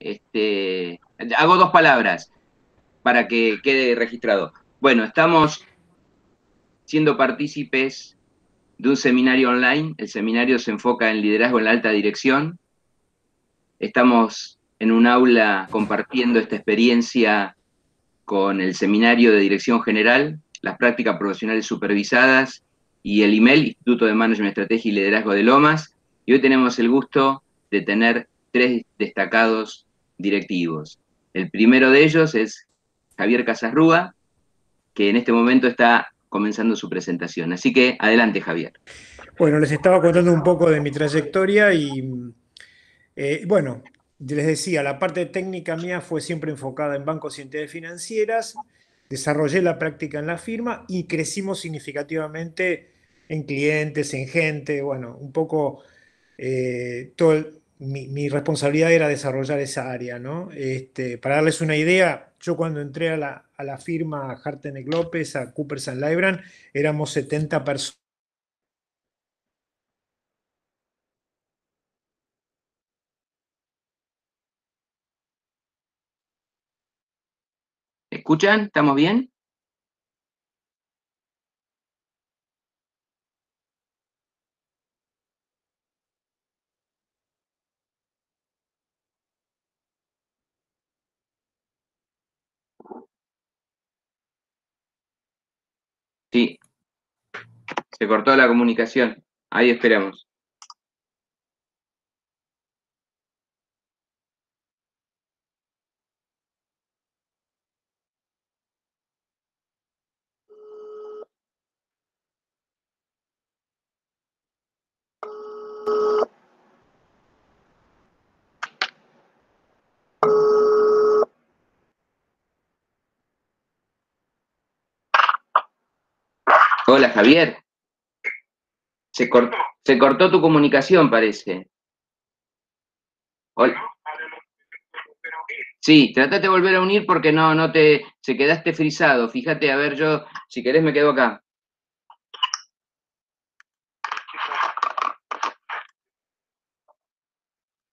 hago dos palabras para que quede registrado. Bueno, estamos siendo partícipes de un seminario online. El seminario se enfoca en liderazgo en la alta dirección. Estamos en un aula compartiendo esta experiencia con el Seminario de Dirección General, las prácticas profesionales supervisadas y el IMEL, Instituto de Management, Estrategia y Liderazgo de Lomas. Y hoy tenemos el gusto de tener tres destacados directivos. El primero de ellos es Javier Casasrúa, que en este momento está comenzando su presentación. Así que adelante, Javier. Bueno, les estaba contando un poco de mi trayectoria y bueno, les decía, la parte técnica mía fue siempre enfocada en bancos y entidades financieras, desarrollé la práctica en la firma y crecimos significativamente en clientes, en gente, bueno, un poco mi responsabilidad era desarrollar esa área, ¿no? Para darles una idea, yo cuando entré a la firma Hartenek López, a Coopers & Lybrand, éramos 70 personas. ¿Escuchan? ¿Estamos bien? Sí, se cortó la comunicación. Ahí esperamos. Hola, Javier. Se, cor- Se cortó tu comunicación, parece. Hola. Sí, tratate de volver a unir porque no te, se quedaste frisado. Fíjate, a ver, yo, si querés me quedo acá.